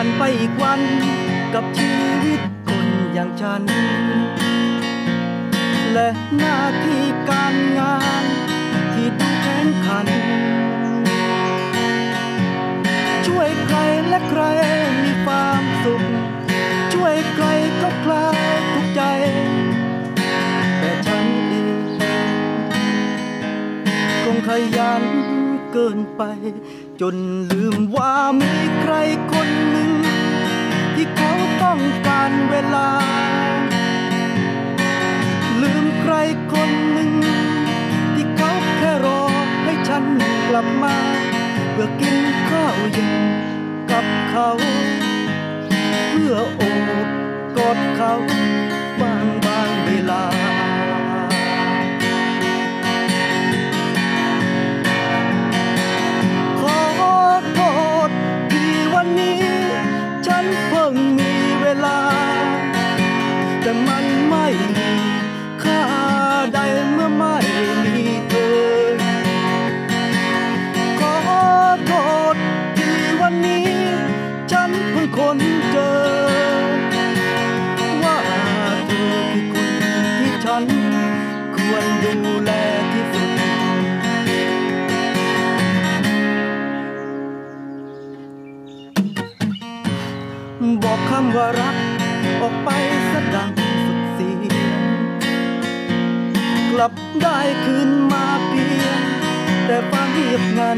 านไปอีกวันกับชีวิตคนอย่างฉันและหน้าที่การงานที่ดูแข็งขันช่วยใครและใครมีความสุขช่วยใครก็คลายทุกใจแต่ฉันเองคงขยันเกินไปจนลืมว่ามีใครคนหนึ่งที่เขาต้องการเวลาลืมใครคนหนึ่งที่เขาแค่รอให้ฉันกลับมาเพื่อกินข้าวเย็นกับเขาเพื่อโอบกอดเขาบางเวลาขอโทษที่วันนี้ฉันเพิ่งมีเวลาแต่มันไม่มีค่าใดเมื่อไม่มีเธอขอโทษที่วันนี้ฉันเพิ่งค้นเจอว่าเธอคือคนที่ฉันควรดูแลที่สุดบอกคำว่ารักออกไปสะดังสุดเสียงกลับได้คืนมาเพียงแต่ฟ้าเงียบงัน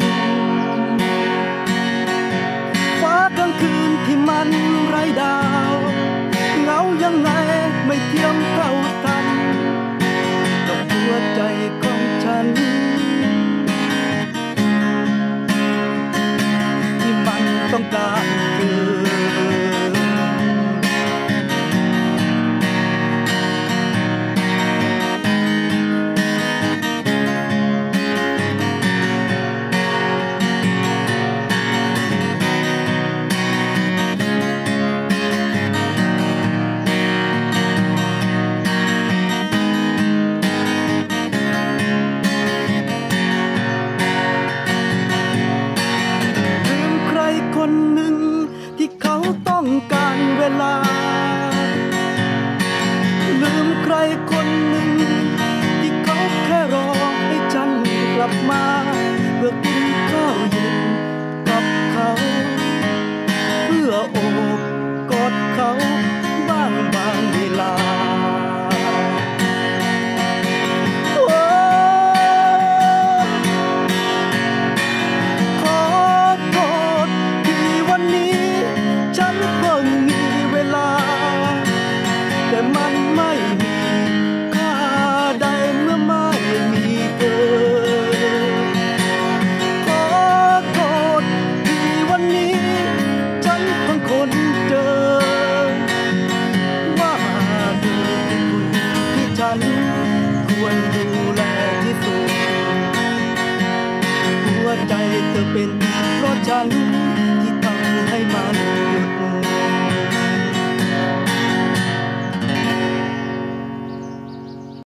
ฟ้ากลางคืนที่มันไร้ดาวเหงายังไงไม่เทียมเท่าทันกับหัวใจของฉันที่มันต้องการ